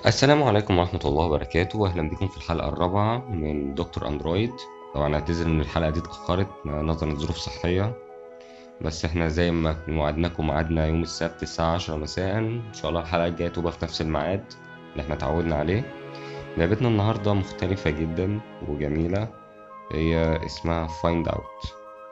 السلام عليكم ورحمة الله وبركاته، وأهلا بكم في الحلقة الرابعة من دكتور أندرويد. طبعا أعتذر إن الحلقة دي اتأخرت نظرا لظروف صحية، بس إحنا زي ما وعدناكم ميعادنا يوم السبت الساعة 10 مساء. إن شاء الله الحلقة الجاية تبقى في نفس الميعاد اللي إحنا اتعودنا عليه. لعبتنا النهاردة مختلفة جدا وجميلة، هي اسمها Find Out.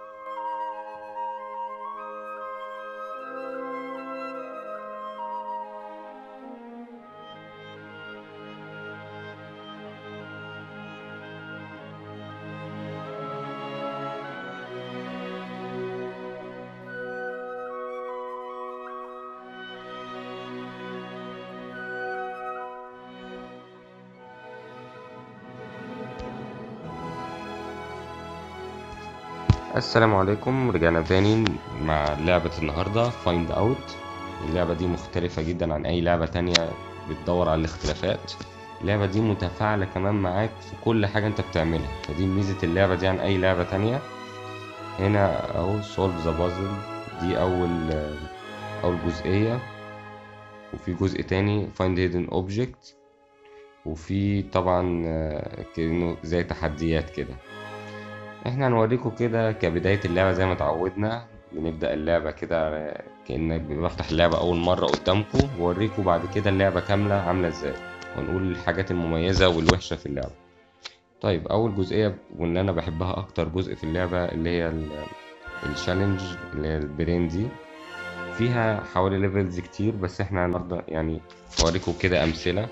السلام عليكم، رجعنا تاني مع لعبة النهاردة Find Out. اللعبة دي مختلفة جدا عن أي لعبة تانية بتدور على الاختلافات. اللعبة دي متفاعلة كمان معاك في كل حاجة انت بتعملها، فدي ميزة اللعبة دي عن أي لعبة تانية. هنا أهو Solve the Puzzle، دي أول جزئية، وفي جزء تاني Find Hidden Object، وفي طبعا كأنه زي تحديات كده. احنا هنوريكم كده كبداية اللعبة زي ما اتعودنا. بنبدأ اللعبة كده كأنك بفتح اللعبة أول مرة قدامكم، ووريكم بعد كده اللعبة كاملة عاملة ازاي، ونقول الحاجات المميزة والوحشة في اللعبة. طيب، أول جزئية واللي أنا بحبها أكتر جزء في اللعبة اللي هي الشالنج، اللي هي البرين دي. فيها حوالي ليفلز كتير، بس احنا النهاردة يعني هوريكم كده أمثلة.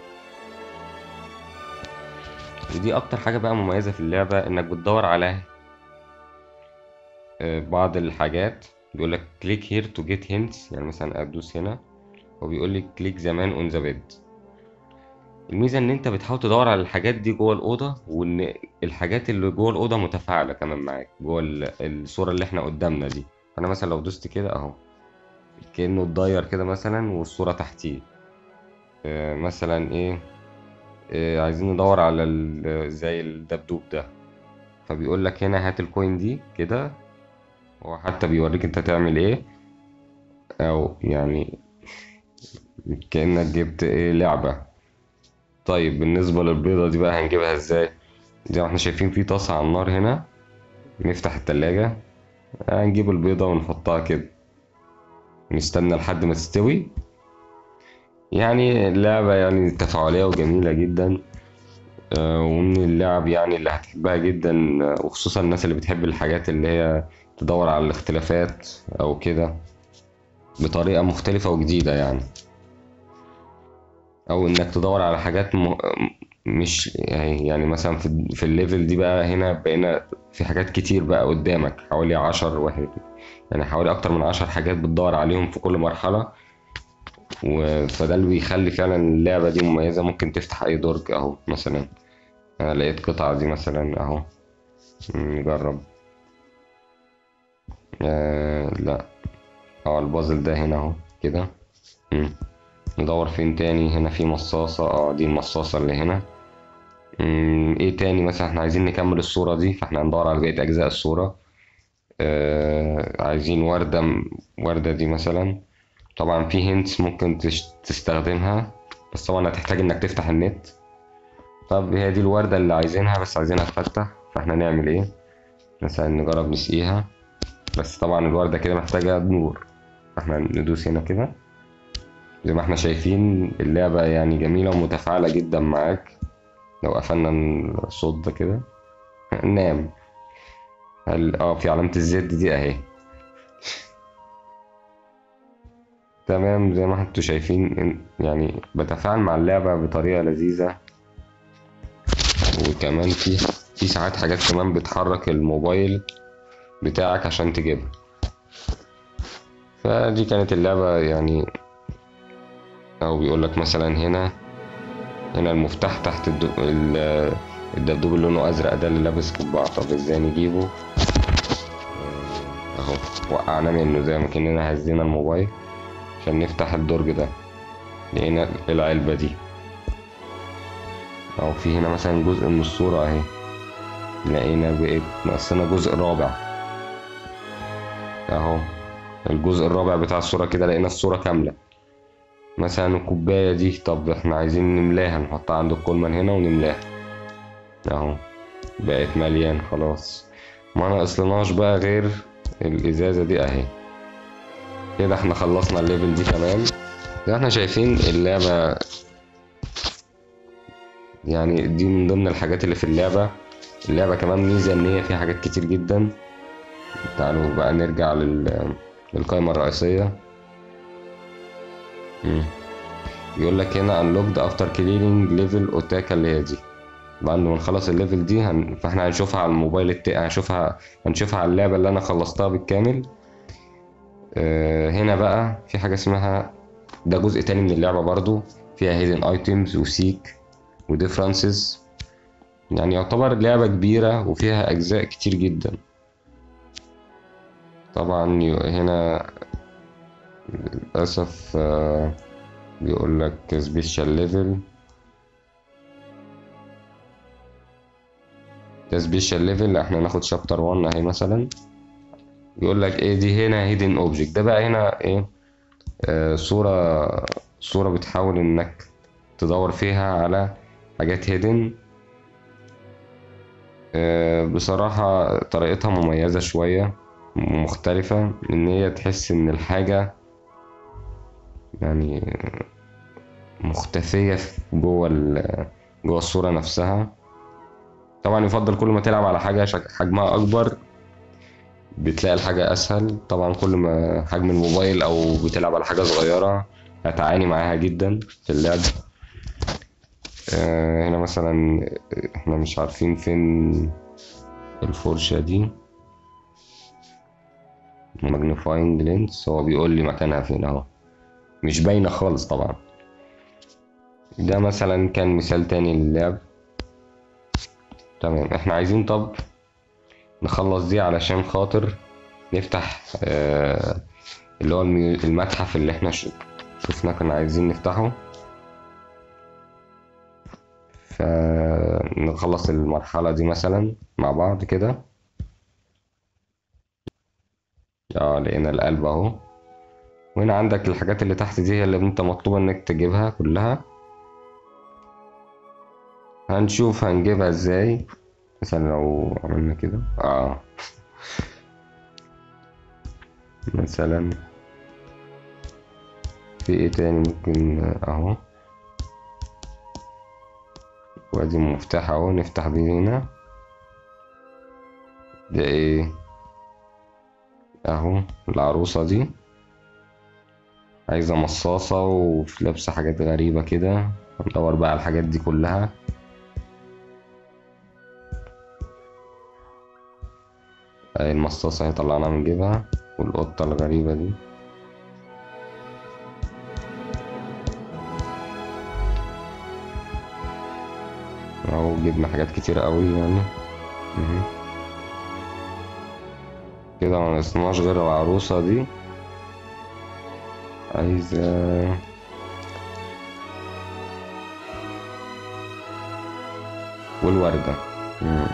ودي أكتر حاجة بقى مميزة في اللعبة، إنك بتدور على بعض الحاجات. بيقول لك click here to get hints، يعني مثلا ادوس هنا وبيقول لي click the man on the bed. الميزه ان انت بتحاول تدور على الحاجات دي جوه الاوضه، وان الحاجات اللي جوه الاوضه متفاعله كمان معاك جوه الصوره اللي احنا قدامنا دي. فانا مثلا لو دوست كده اهو، كانه اتضير كده مثلا والصوره تحتيه. مثلا ايه، عايزين ندور على زي الدبدوب ده، فبيقول لك هنا هات الكوين دي كده. هو حتى بيوريك انت تعمل ايه، او يعني كأنك جبت ايه لعبة. طيب بالنسبة للبيضة دي بقى هنجيبها ازاي؟ زي ما احنا شايفين في طاسة على النار هنا، نفتح التلاجة، هنجيب البيضة ونحطها كده، نستنى لحد ما تستوي. يعني اللعبة يعني تفاعلية وجميلة جدا. ومن اللعب يعني اللي هتحبها جدا، وخصوصا الناس اللي بتحب الحاجات اللي هي تدور على الاختلافات او كده بطريقة مختلفة وجديدة يعني. او انك تدور على حاجات مش يعني مثلا في الليفل دي بقى، هنا بقينا في حاجات كتير بقى قدامك، حوالي 10 واحد، يعني حوالي اكتر من 10 حاجات بتدور عليهم في كل مرحلة. فده اللي بيخلي فعلا اللعبة دي مميزة. ممكن تفتح اي درج اهو، مثلا انا لقيت قطعة دي مثلا اهو، نجرب. لا، البازل ده هنا اهو كده. مم. ندور فين تاني؟ هنا في مصاصة، دي المصاصة اللي هنا. ايه تاني؟ مثلا احنا عايزين نكمل الصورة دي، فاحنا هندور على بقية اجزاء الصورة. عايزين وردة دي مثلا. طبعا في هنتس ممكن تستخدمها، بس طبعا هتحتاج انك تفتح النت. طب هي دي الوردة اللي عايزينها، بس عايزينها تفتح، فاحنا نعمل ايه؟ مثلا نجرب نسقيها، بس طبعا الوردة كده محتاجة نور، فاحنا ندوس هنا كده. زي ما احنا شايفين اللعبة يعني جميلة ومتفاعلة جدا معاك. لو قفلنا الصوت ده كده نام. في علامة الزد دي اهي. تمام، زي ما انتوا شايفين يعني بتفاعل مع اللعبة بطريقة لذيذة. وكمان في ساعات حاجات كمان بتحرك الموبايل بتاعك عشان تجيبها. فدي كانت اللعبة يعني. او بيقول لك مثلا هنا المفتاح تحت الدبدوب اللي لونه ازرق ده اللي لابس قبعة. طب ازاي نجيبه؟ اهو وقعنا منه زي ما كنا هزينا الموبايل عشان نفتح الدرج ده. لقينا العلبة دي، او في هنا مثلا جزء من الصورة اهي، لقينا بقيت ناقصنا جزء رابع اهو. الجزء الرابع بتاع الصورة كده لقينا الصورة كاملة. مثلا الكوباية دي، طب احنا عايزين نملاها، نحطها عند الكولمان هنا ونملاها اهو، بقت مليان خلاص. ما ناقصلناش بقى غير الازازة دي اهي. كده احنا خلصنا الليفل دي كمان. زي ما احنا شايفين اللعبة، يعني دي من ضمن الحاجات اللي في اللعبة. اللعبة كمان ميزة ان هي فيها حاجات كتير جدا. تعالوا بقى نرجع للقائمة الرئيسية. مم. بيقول لك هنا unlocked after clearing level اوتاكا، اللي هي دي. بعد ما نخلص الليفل دي فاحنا هنشوفها على الموبايل هنشوفها على اللعبة اللي انا خلصتها بالكامل. هنا بقى في حاجة اسمها، ده جزء تاني من اللعبة برضو، فيها hidden items وسيك وديفرنسز. يعني يعتبر لعبة كبيرة وفيها أجزاء كتير جدا. طبعا هنا للأسف بيقول لك سبيشال ليفل. ده سبيشال ليفل، احنا ناخد شابتر 1 اهي مثلا. بيقول لك ايه دي هنا هيدن اوبجكت، ده بقى هنا ايه؟ صورة بتحاول انك تدور فيها على حاجات هيدن. بصراحة طريقتها مميزة شوية، مختلفة، ان هي تحس ان الحاجة يعني مختفية جوه الصورة نفسها. طبعا يفضل كل ما تلعب على حاجة حجمها أكبر بتلاقي الحاجة أسهل. طبعا كل ما حجم الموبايل أو بتلعب على حاجة صغيرة هتعاني معاها جدا في اللعب. هنا مثلا احنا مش عارفين فين الفرشة دي، ماجنيفاينج لينس، هو بيقول لي مكانها فين اهو، مش باينة خالص طبعا. ده مثلا كان مثال تاني للعب. تمام، احنا عايزين طب نخلص دي علشان خاطر نفتح اللي هو المتحف اللي احنا شفنا كنا عايزين نفتحه. فنخلص المرحلة دي مثلا مع بعض كده. اه لقينا القلب اهو. وهنا عندك الحاجات اللي تحت دي هي اللي انت مطلوب انك تجيبها كلها. هنشوف هنجيبها ازاي. مثلا لو عملنا كده مثلا في ايه تاني ممكن اهو. وادي المفتاح اهو، نفتح بيه هنا. ده ايه اهو؟ العروسة دي عايزة مصاصة وفي لابسة حاجات غريبة كده. ندور بقى على الحاجات دي كلها. اهي المصاصة هي طلعنا من جيبها، والقطة الغريبة دي. اهو جبنا حاجات كتير قوي يعني. مهم. كده ما ناقصناش غير العروسة دي. عايزة والوردة. مم.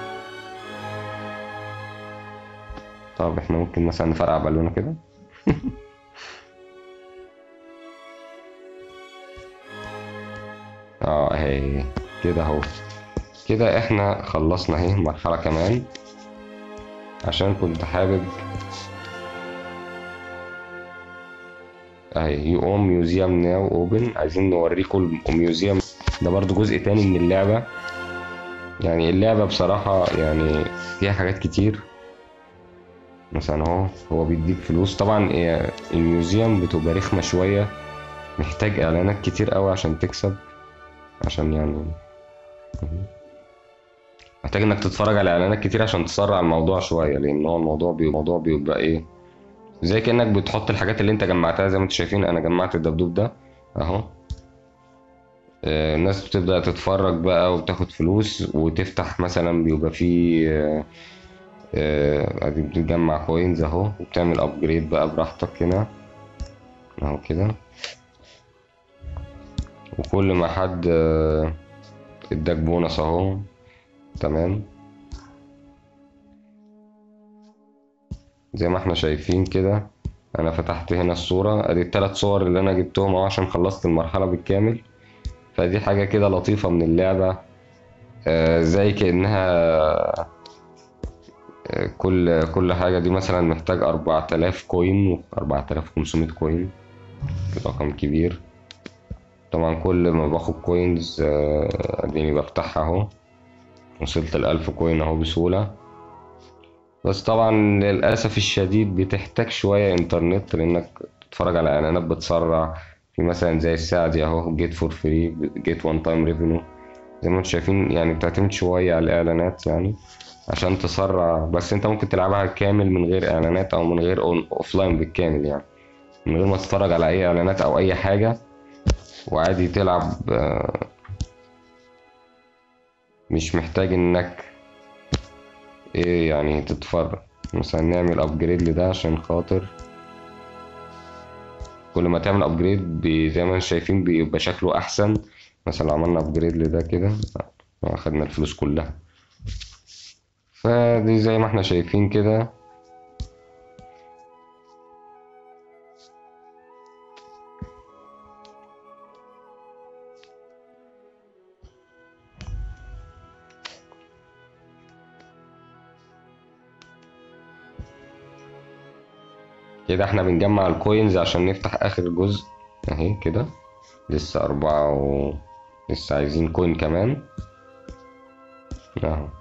طب احنا ممكن مثلا نفرقع بالونة كده. اه اهي كده اهو. كده احنا خلصنا اهي مرحلة كمان، عشان كنت حابب اهي يو ميوزيوم ناو اوبن. عايزين نوريكم الميوزيوم ده برضو جزء تاني من اللعبة. يعني اللعبة بصراحة يعني فيها حاجات كتير. مثلا اهو هو بيديك فلوس طبعا. الميوزيوم بتبقى رخمة شوية، محتاج اعلانات كتير قوي عشان تكسب. عشان يعني محتاج انك تتفرج على اعلانات كتير عشان تسرع الموضوع شوية، لان هو الموضوع بيبقى ايه، زي كأنك بتحط الحاجات اللي انت جمعتها. زي ما انتم شايفين انا جمعت الدبدوب ده اهو. الناس بتبدأ تتفرج بقى وبتاخد فلوس وتفتح. مثلا بيبقى فيه ادي بتجمع كوينز اهو، وبتعمل ابجريد بقى براحتك هنا اهو كده. وكل ما حد اداك بونص اهو. تمام، زي ما احنا شايفين كده. انا فتحت هنا الصورة، ادي التلات صور اللي انا جبتهم اهو عشان خلصت المرحلة بالكامل. فدي حاجة كده لطيفة من اللعبة. زي كأنها كل حاجة دي مثلا محتاج 4000 كوين، 4500 كوين، رقم كبير. طبعا كل ما باخد كوينز اديني بفتحها اهو، وصلت ال1000 كوين اهو بسهولة. بس طبعا للأسف الشديد بتحتاج شوية إنترنت، لأنك تتفرج على إعلانات بتسرع. في مثلا زي الساعة دي أهو، جيت فور فري، جيت وان تايم ريفينيو. زي ما انتم شايفين يعني بتعتمد شوية على الإعلانات يعني عشان تسرع. بس انت ممكن تلعبها كامل من غير إعلانات أو من غير أوفلاين بالكامل يعني، من غير ما تتفرج على أي إعلانات أو أي حاجة، وعادي تلعب. مش محتاج إنك إيه يعني تتفرج. مثلا نعمل أبجريد لده عشان خاطر كل ما تعمل ابجريد زي ما انتم شايفين بيبقى شكله احسن. مثلا لو عملنا ابجريد لده كده اخدنا الفلوس كلها. فدي زي ما احنا شايفين كده. كده احنا بنجمع الكوينز عشان نفتح اخر جزء اهي كده. لسه 4 لسه عايزين كوين كمان اهو.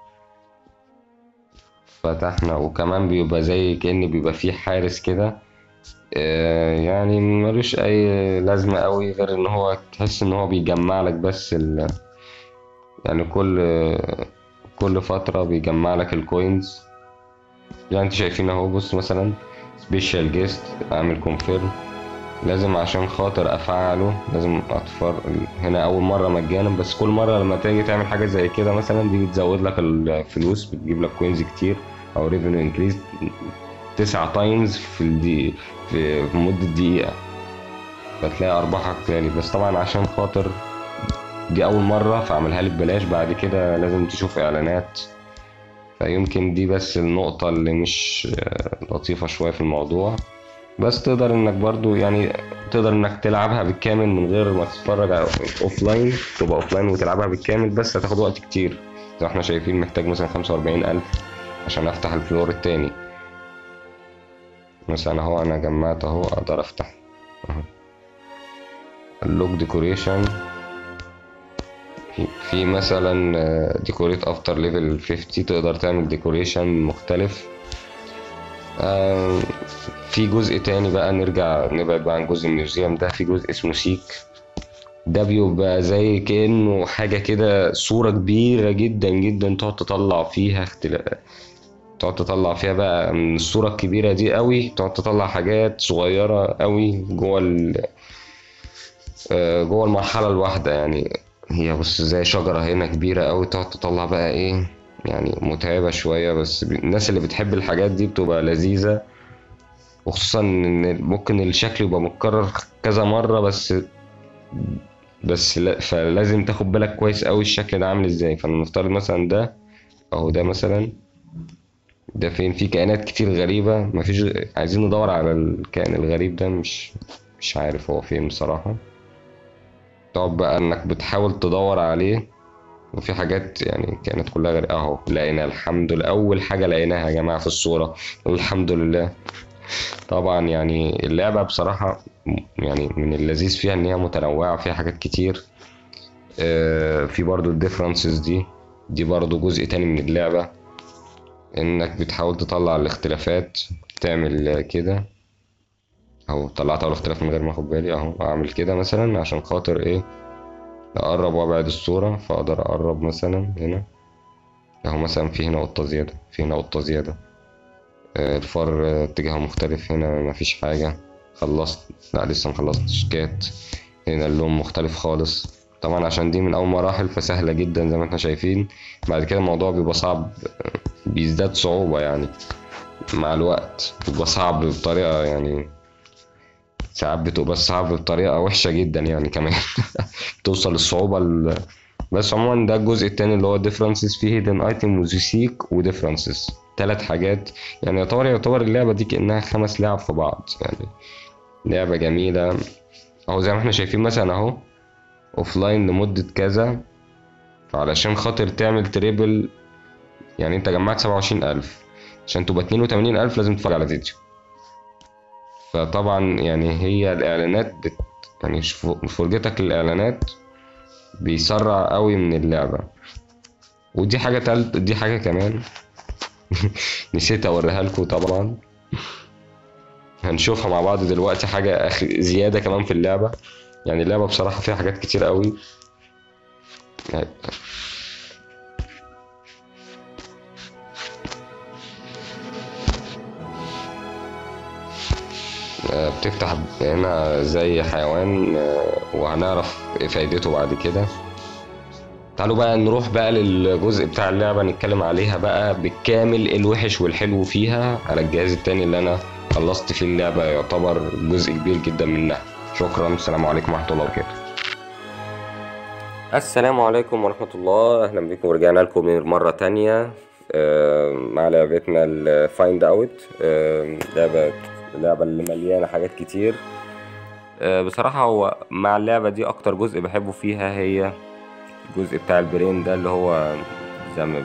فتحنا، وكمان بيبقى زي كأن بيبقى فيه حارس كده. يعني ملوش اي لازمة قوي غير ان هو تحس ان هو بيجمع لك بس يعني كل فترة بيجمع لك الكوينز. يعني انت شايفين اهو، بص مثلا سبيشال جيست، اعمل كونفيرم. لازم عشان خاطر افعله لازم هنا اول مرة مجانا، بس كل مرة لما تيجي تعمل حاجة زي كده مثلا دي بتزود لك الفلوس، بتجيب لك كوينز كتير او ريفينيو انكريز 9 تايمز في مدة دقيقة. فتلاقي ارباحك تاني، بس طبعا عشان خاطر دي اول مرة فاعملها لك ببلاش، بعد كده لازم تشوف اعلانات. فيمكن دي بس النقطة اللي مش لطيفة شوية في الموضوع. بس تقدر انك برضو يعني تقدر انك تلعبها بالكامل من غير ما تتفرج على اوفلاين، تبقى اوفلاين وتلعبها بالكامل، بس هتاخد وقت كتير. زي ما احنا شايفين محتاج مثلا 45,000 عشان افتح الفلور التاني. مثلا اهو انا جمعت اهو، اقدر افتح اهو اللوك ديكوريشن. في مثلا ديكوريت افتر ليفل 50، تقدر تعمل ديكوريشن مختلف. في جزء تاني بقى، نبعد بقى عن جزء الميوزيوم ده. في جزء اسمه سيك، ده بيبقى زي كأنه حاجة كده، صورة كبيرة جدا جدا تقعد تطلع فيها تقعد تطلع فيها بقى من الصورة الكبيرة دي قوي، تقعد تطلع حاجات صغيرة قوي جوه المرحلة الواحدة يعني. هي بص زي شجرة هنا كبيرة قوي، تقعد تطلع بقى ايه يعني، متعبة شوية، بس الناس اللي بتحب الحاجات دي بتبقى لذيذة. وخصوصا ان ممكن الشكل يبقى متكرر كذا مرة، بس لا، فلازم تاخد بالك كويس قوي الشكل ده عامل ازاي. فلنفترض مثلا ده اهو، ده مثلا ده فين في كائنات كتير غريبة، مفيش عايزين ندور على الكائن الغريب ده، مش عارف هو فين بصراحة. تقعد بقى انك بتحاول تدور عليه، وفي حاجات يعني كانت كلها غير اهو. لقينا الحمد لله اول حاجة لقيناها يا جماعة في الصورة، الحمد لله. طبعا يعني اللعبة بصراحة يعني من اللذيذ فيها ان هي متنوعة، فيها حاجات كتير. في برضو الديفرنسز دي برضو جزء تاني من اللعبة، انك بتحاول تطلع الاختلافات. تعمل كده اهو، طلعت اول اختلاف من غير ما اخد بالي اهو. اعمل كده مثلا عشان خاطر ايه، اقرب وابعد الصورة. فاقدر اقرب مثلا هنا اهو، مثلا في هنا قطة زيادة، في هنا قطة زيادة. الفار اتجاهه مختلف، هنا مفيش حاجة. خلصت؟ لا لسه مخلصتش. كات هنا اللون مختلف خالص. طبعا عشان دي من اول مراحل فسهلة جدا زي ما احنا شايفين. بعد كده الموضوع بيبقى صعب، بيزداد صعوبة يعني مع الوقت. بيبقى صعب بطريقة يعني، ساعات بتبقى صعب بطريقة وحشة جدا يعني كمان. توصل الصعوبة بس عموما ده الجزء التاني اللي هو differences. فيه hidden item و seek و differences. 3 حاجات. يعني يعتبر اللعبة دي كأنها 5 لعب في بعض يعني. لعبة جميلة اهو، زي ما احنا شايفين مثلا اهو، اوفلاين لمدة كذا. فعلشان خاطر تعمل تريبل، يعني انت جمعت 27,000، عشان تبقى 82,000 لازم تتفرج على فيديو. فطبعا يعني هي الإعلانات يعني فرجتك للإعلانات بيسرع قوي من اللعبة. ودي حاجة دي حاجة كمان نسيت أوريها لكم طبعا، هنشوفها مع بعض دلوقتي. حاجة زيادة كمان في اللعبة. يعني اللعبة بصراحة فيها حاجات كتير قوي. بتفتح هنا زي حيوان، وهنعرف ايه فايدته بعد كده. تعالوا بقى نروح بقى للجزء بتاع اللعبة، نتكلم عليها بقى بالكامل، الوحش والحلو فيها، على الجهاز التاني اللي انا خلصت فيه اللعبة، يعتبر جزء كبير جدا منها. شكرا، السلام عليكم ورحمة الله وبركاته. السلام عليكم ورحمة الله، اهلا بكم ورجعنا لكم مرة تانية مع لعبتنا الفايند اوت. اللعبة اللي مليانة حاجات كتير. بصراحة هو مع اللعبة دي اكتر جزء بحبه فيها هي الجزء بتاع البرين ده، اللي هو زي ما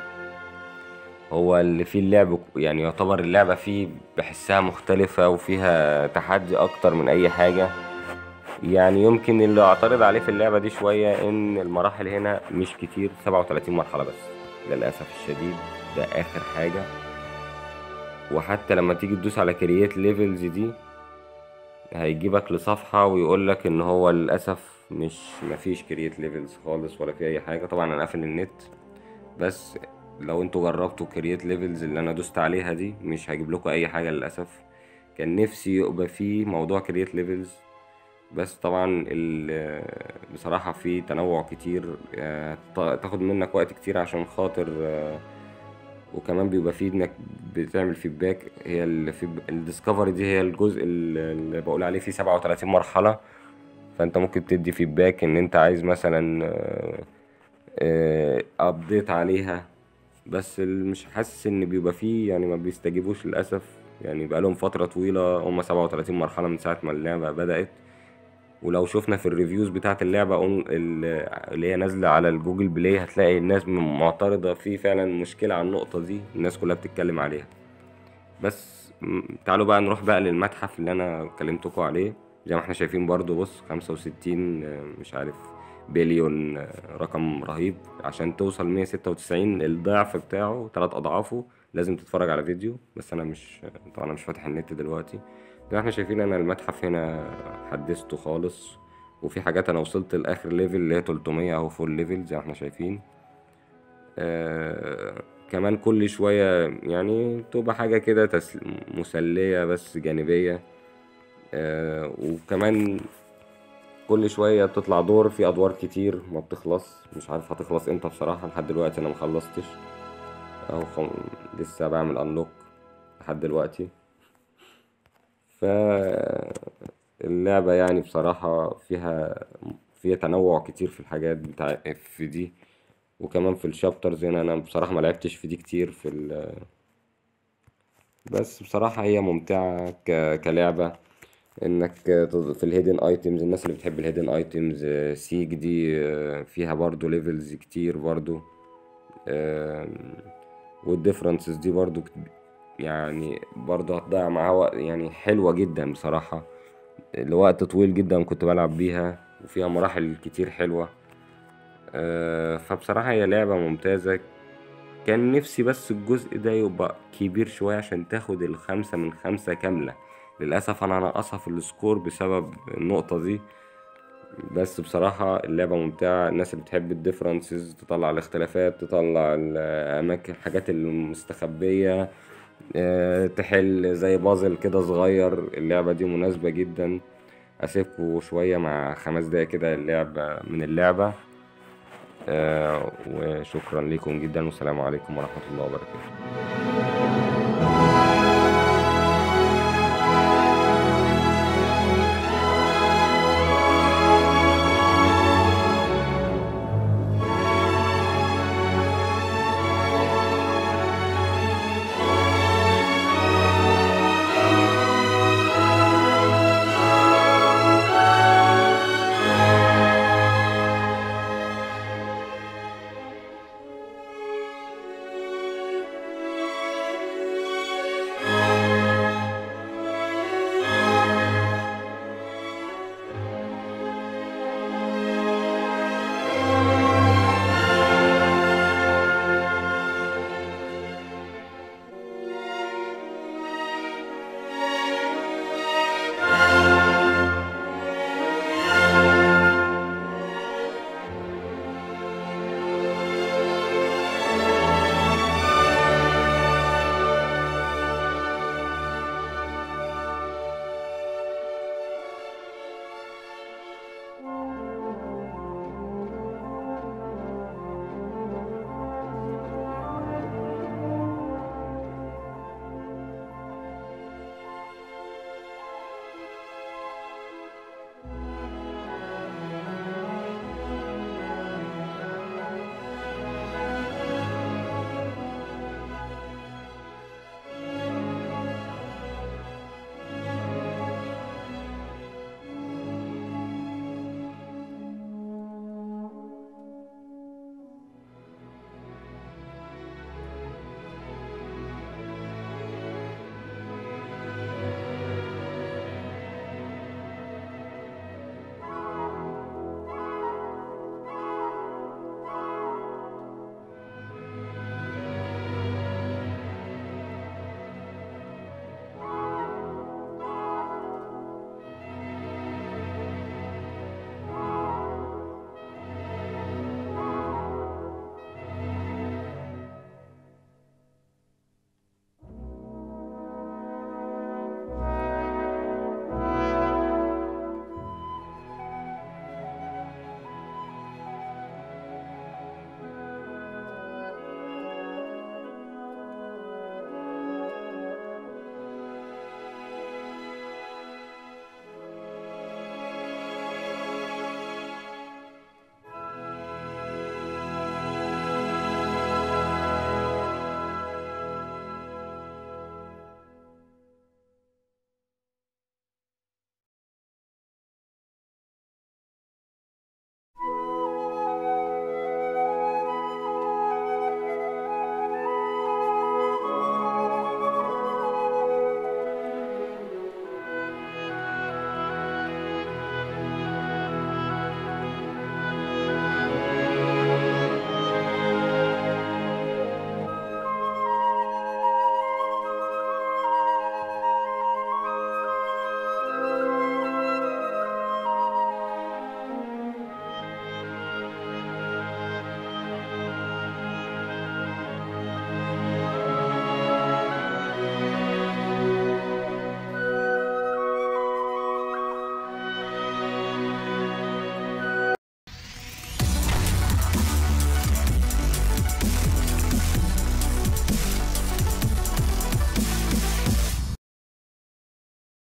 هو اللي فيه اللعب، يعني يعتبر اللعبة فيه بحسها مختلفة وفيها تحدي أكتر من أي حاجة. يعني يمكن اللي أعترض عليه في اللعبة دي شوية إن المراحل هنا مش كتير، 37 مرحلة بس للأسف الشديد، ده آخر حاجة. وحتى لما تيجي تدوس على كرييت ليفلز دي هيجيبك لصفحة ويقولك إن هو للأسف مفيش كرييت ليفلز خالص ولا في أي حاجة. طبعا أنا قافل النت، بس لو انتوا جربتوا كرييت ليفلز اللي انا دوست عليها دي مش هجيب لكم اي حاجه للاسف. كان نفسي يبقى فيه موضوع كرييت ليفلز، بس طبعا بصراحه في تنوع كتير، تاخد منك وقت كتير عشان خاطر، وكمان بيبقى فيه انك بتعمل فيدباك. هي الديسكفري دي هي الجزء اللي بقول عليه فيه 37 مرحله. فانت ممكن تدي فيدباك ان انت عايز مثلا ابديت عليها، بس مش حاسس ان بيبقى فيه، يعني ما بيستجيبوش للاسف. يعني بقالهم فتره طويله، هم 37 مرحله من ساعه ما اللعبه بدات. ولو شفنا في الريفيوز بتاعه اللعبه اللي هي نازله على الجوجل بلاي، هتلاقي الناس معترضه في فعلا مشكله على النقطه دي، الناس كلها بتتكلم عليها. بس تعالوا بقى نروح بقى للمتحف اللي انا كلمتكم عليه. زي ما احنا شايفين برضو، بص 65 مش عارف بليون، رقم رهيب. عشان توصل 196 الضعف بتاعه، 3 أضعافه، لازم تتفرج على فيديو. بس أنا مش طبعا أنا مش فاتح النت دلوقتي. زي ما احنا شايفين أنا المتحف هنا حدثته خالص، وفي حاجات أنا وصلت لآخر ليفل اللي هي 300 أو فول ليفل زي ما احنا شايفين. كمان كل شوية يعني تبقى حاجة كده مسلية بس جانبية. وكمان كل شوية بتطلع دور، في أدوار كتير ما بتخلص، مش عارف هتخلص امتى بصراحة. لحد دلوقتي أنا مخلصتش، أو لسه بعمل أنلوك لحد دلوقتي. فاللعبة يعني بصراحة فيها تنوع كتير في الحاجات في دي. وكمان في الشابترز هنا أنا بصراحة ما لعبتش في دي كتير بس بصراحة هي ممتعة كلعبة. انك في الهيدن ايتمز، الناس اللي بتحب الهيدن ايتمز، سيج دي فيها برضو ليفلز كتير برضو. والديفرنسز دي برضو يعني برضو هتضيع معاها وقت، يعني حلوة جدا بصراحة، لوقت طويل جدا كنت بلعب بيها، وفيها مراحل كتير حلوة. فبصراحة هي لعبة ممتازة. كان نفسي بس الجزء ده يبقى كبير شوية عشان تاخد ال5 من 5 كاملة. للأسف أنا ناقصها في السكور بسبب النقطة دي. بس بصراحة اللعبة ممتعة، الناس اللي بتحب الديفرنسز، تطلع الاختلافات، تطلع الأماكن، الحاجات المستخبية، تحل زي بازل كده صغير، اللعبة دي مناسبة جدا. أسيبكوا شوية مع 5 دقايق كده من اللعبة. وشكرا لكم جدا، والسلام عليكم ورحمة الله وبركاته.